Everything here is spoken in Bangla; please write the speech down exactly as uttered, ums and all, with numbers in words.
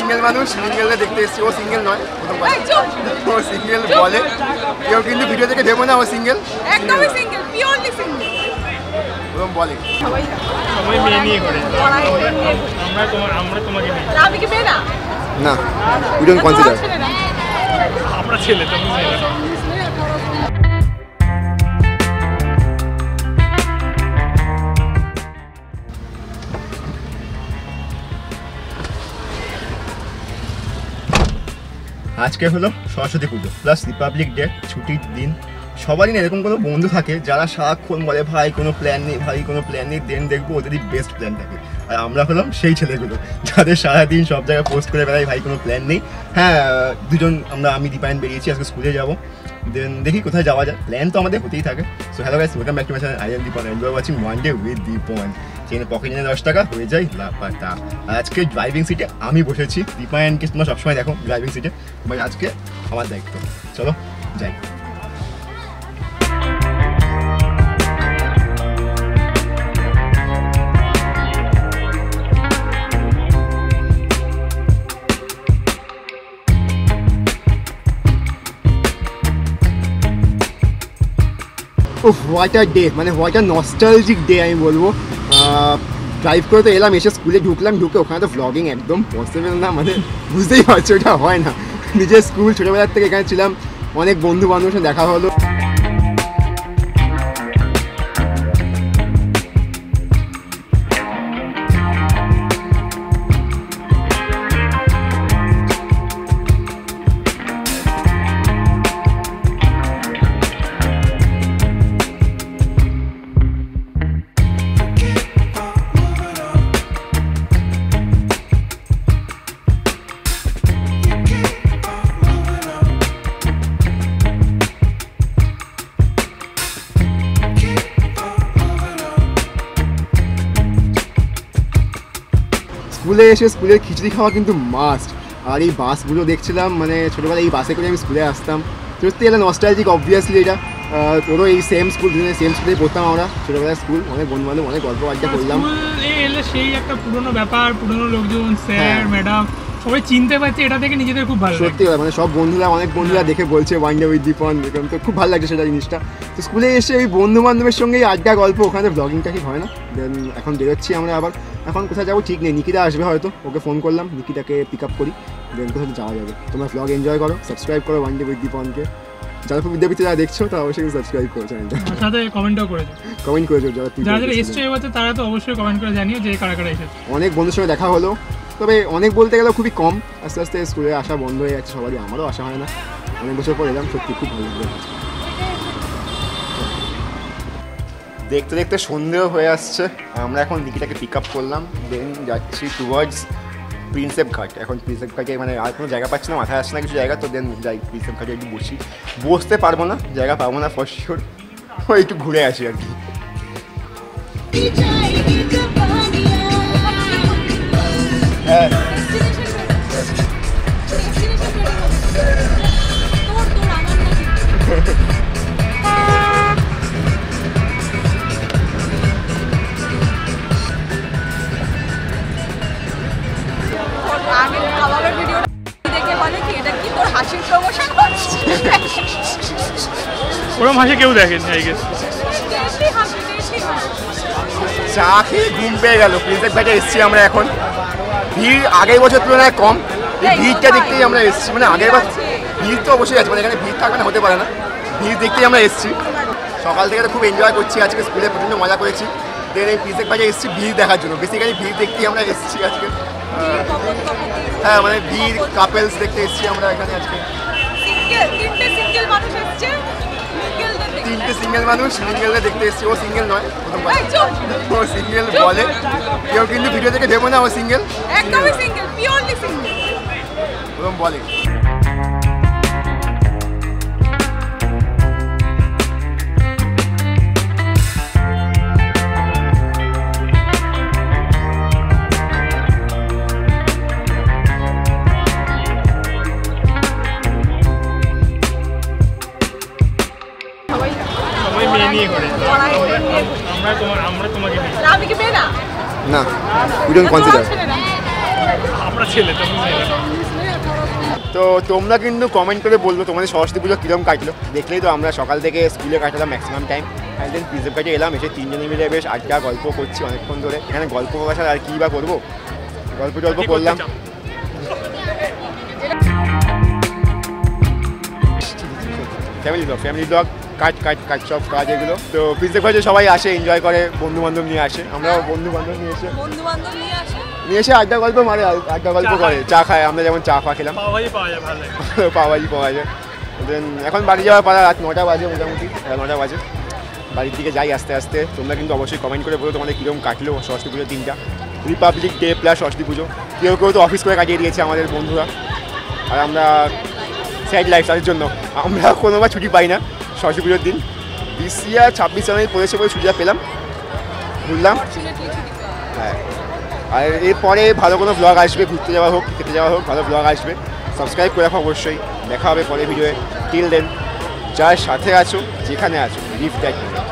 সিঙ্গেল মানুষ, সিঙ্গেলকে দেখতে এসেছি। ও সিঙ্গেল নয়, ও সিঙ্গেল বলে। কেউ কিন্তু ভিডিও থেকে ভেবো না ও সিঙ্গেল, একদমই সিঙ্গেল, পিওরলি সিঙ্গেল। ওরকম বলে সবাই সবাই মেয়ে নিয়ে করে। আমরা তোমার আমরা তোমাকে নিয়ে। আমি কি মেয়ে না? না, উই ডোন্ট কনসিডার। আমরা ছেলে, তুমি মেয়ে না। আজকে হলো সরস্বতী পুজো প্লাস রিপাবলিক ডে, ছুটির দিন। সবারই না এরকম কোনো বন্ধু থাকে যারা সারাক্ষণ বলে ভাই কোনো প্ল্যান নেই, ভাই কোনো প্ল্যান নেই, দেন দেখবো ওদেরই বেস্ট প্ল্যান থাকে। আর আমরা হলাম সেই ছেলেগুলো যাদের সারাদিন সব জায়গায় পোস্ট করে বেড়াই ভাই কোনো প্ল্যান নেই। হ্যাঁ, দুজন আমরা আমি DipAn বেরিয়েছি, আজকে স্কুলে যাবো, দেন দেখি কোথায় যাওয়া যায়। প্ল্যান তো আমাদের হতেই থাকে। So hello guys, welcome back to my channel. I am DipAn, and you are watching Monday with DipAn। ট্রেনে পকেট নিয়ে দশ টাকা হয়ে যায় লাপাতা। আজকে ড্রাইভিং সিটে আমি বসেছি। DipAnকে তোমরা সবসময় দেখো ড্রাইভিং সিটে, বাট আজকে আমার দায়িত্ব। চলো যাই। ওহ, হোয়াট আ ডে, মানে হোয়াট আ নস্টালজিক ডে আমি বলবো। ড্রাইভ করে তো এলাম, এসে স্কুলে ঢুকলাম, ঢুকে ওখানে তো ভ্লগিং একদম পসিবল না, মানে বুঝতেই পারছো ওটা হয় না। নিজের স্কুল ছোটোবেলার থেকে এখানে ছিলাম, অনেক বন্ধু বান্ধবের সাথে দেখা হলো। স্কুলে এসে স্কুলের খিচুড়ি খাওয়া কিন্তু মাস্ট। আর এই বাসগুলো দেখছিলাম, মানে ছোটোবেলায় এই বাসে করে আমি স্কুলে আসতাম। সত্যি এটা নস্টালজিক, অবভিয়াসলি এটা। তোরও এই সেম স্কুল, দুজনে সেম স্কুলেই পড়তাম আমরা ছোটোবেলায়। স্কুল অনেক বন্ধু বান্ধব, অনেক গল্প আড্ডা করলাম। এলে সেই একটা পুরোনো ব্যাপার, পুরোনো লোকজন, স্যার ম্যাডাম সবাই চিনতে পারছে, এটা থেকে নিজেদের খুব ভালো। সত্যি মানে সব বন্ধুরা, অনেক বন্ধুরা দেখে বলছে ওয়ান্ডার উইথ DipAn, এরকম তো খুব ভালো লাগছে সেটা জিনিসটা। তো স্কুলে এসে এই বন্ধু বান্ধবের সঙ্গে আড্ডা গল্প, ওখানে ব্লগিংটা ঠিক হয় না। দেন এখন বেরোচ্ছি আমরা আবার। এখন কোথায় যাবো ঠিক নেই, নিকিতা আসবে হয়তো, ওকে ফোন করলাম, নিকিতাকে পিক আপ করি, দেন কোথায় যাওয়া যাবে। তোমরা ব্লগ এনজয় করো, সাবস্ক্রাইব করো ওয়ান্ডার উইথ DipAnকে। যাদবপুর বিদ্যাপীঠে যারা দেখছো তারা অবশ্যই সাবস্ক্রাইব করো চ্যানেলটা, সাথে কমেন্টও করেছো, কমেন্ট করেছো। যারা যারা এসছে এবছর তারা তো অবশ্যই কমেন্ট করে জানিও যে কারা কারা এসেছে। অনেক বন্ধুর সঙ্গে দেখা হলো, তবে অনেক বলতে গেলেও খুবই কম। আস্তে আস্তে স্কুলে আসা বন্ধ হয়ে যাচ্ছে সবারই, আমারও আসা হয় না। অনেক বছর পর এলাম, সত্যি খুব ভালো লাগলো। দেখতে দেখতে সন্ধ্যেও হয়ে আসছে। আমরা এখন নিকিতাকে পিক আপ করলাম, দেন যাচ্ছি টুয়ার্ডস প্রিন্সেপ ঘাট। এখন প্রিন্সেপ ঘাটে মানে আর কোনো জায়গা পাচ্ছি না, মাথায় আসছে না কিছু জায়গা, তো দেন যাই প্রিন্সেপ ঘাটে একটু বসি। বসতে পারবো না, জায়গা পাবো না ফর শিওর, ওই একটু ঘুরে আসি আর কি। হ্যাঁ, ওরম হাসি কেউ দেখেনি আই গেস। চা খেয়ে ঘুম পেয়ে গেল। প্রিন্সেপ ঘাটে এসেছি আমরা এখন। ভিড় আগের বছর তুলনায় কম। এই ভিড়টা দেখতেই আমরা এসেছি, মানে আগের বার ভিড় তো অবশ্যই আছে, মানে এখানে ভিড় থাকবে না হতে পারে না, ভিড় দেখতেই আমরা এসেছি। সকাল থেকে তো খুব এনজয় করছি, আজকে স্কুলে প্রচণ্ড মজা করেছি। দেন এই প্রিন্সেপ ঘাটে এসেছি ভিড় দেখার জন্য, বেসিক্যালি ভিড় দেখতেই আমরা এসেছি আজকে। হ্যাঁ, মানে ভিড়, কাপেলস দেখতে এসেছি আমরা এখানে আজকে। তিনটে সিঙ্গেল মানুষ, সিঙ্গেলকে দেখতে এসেছি। ও সিঙ্গেল নয়, ও সিঙ্গেল বলে। কেউ কিন্তু ভিডিও থেকে ভেবো না ও সিঙ্গেল, একদমই সিঙ্গেল, পিওরলি সিঙ্গেল। ওরকম বলে। সবাই মেয়ে নিয়ে করে। আমরা তোমার আমরা তোমাকে নিয়ে। আমি কি মেয়ে না? না, উই ডোন্ট কনসিডার। আমরা আমরা ছেলে তখন ছেলেরা। তো তোমরা কিন্তু কমেন্ট করে বলবো তোমাদের সরস্বতী পুজো কীরকম কাটলো। দেখলেই তো আমরা সকাল থেকে স্কুলে কাটালাম maximum time, and then Prinsep ঘাটে এলাম, এসে তিনজনে মিলে বেশ আড্ডা গল্প করছি অনেকক্ষণ ধরে। এখানে গল্প করার আর কী বা করবো, গল্প টল্প করলাম। ফ্যামিলি ব্লগ ফ্যামিলি ব্লগ কাজ কাজ কাজ সব কাজ এগুলো। তো প্রিন্সেপ ঘাটে সবাই আসে, এনজয় করে, বন্ধু বান্ধব নিয়ে আসে, আমরাও বন্ধু বান্ধব নিয়ে এসে বন্ধু বান্ধব নিয়ে আসে নিয়ে এসে আড্ডা গল্প মারে, আড্ডা গল্প করে, চা খায়। আমরা যেমন চা খাওয়া খেলাম, পাওয়াই পাওয়া যায় ভালো পাওয়াই পাওয়া যায়। দেন এখন বাড়ি যাওয়ার পালা, রাত নটা বাজে মোটামুটি, নটা বাজে বাড়ির দিকে যাই আস্তে আস্তে। তোমরা কিন্তু অবশ্যই কমেন্ট করে বলো তোমাদের কীরকম কাটলো সরস্বতী পুজোর দিনটা, রিপাবলিক ডে প্লাস সরস্বতী পুজো। কেউ কেউ তো অফিস করে কাটিয়ে দিয়েছে আমাদের বন্ধুরা, আর আমরা স্যাড লাইফ, তাদের জন্য আমরা কোনোবার ছুটি পাই না সরস্বতী পুজোর দিন। বিশ ইয়ার ছাব্বিশ জানুয়ারি পড়েছে বলে ছুটিটা পেলাম, ঘুরলাম। হ্যাঁ, আর এরপরে ভালো কোনো ব্লগ আসবে, ঘুরতে যাওয়া হোক, খেতে যাওয়া হোক, ভালো ব্লগ আসবে। সাবস্ক্রাইব করে রাখো অবশ্যই। দেখা হবে পরে ভিডিওয়ে। টিল দেন, যার সাথে আছো, যেখানে আছো, লিভ দ্যাট।